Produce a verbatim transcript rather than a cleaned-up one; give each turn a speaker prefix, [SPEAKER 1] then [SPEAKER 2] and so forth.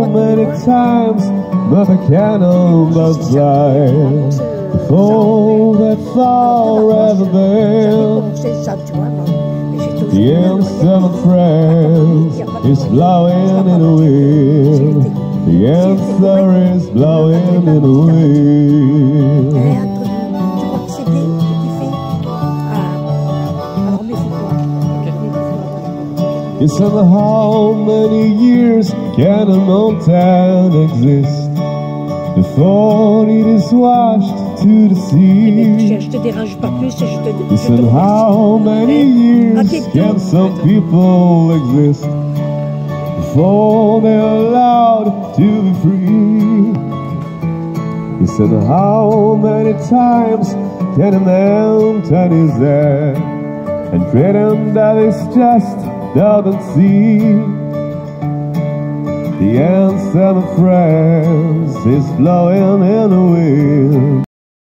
[SPEAKER 1] many times must a cannonball fly before that forever bell. The answer, my friends, is blowing in the wind. The answer is blowing in the wind. You said, how many years can a mountain exist before it is washed to the sea? You said, how many years can some people exist before they're allowed to be free? You said, how many times can a mountain is there and pretend that it's just doesn't see? The answer, my friends, is blowing in the wind.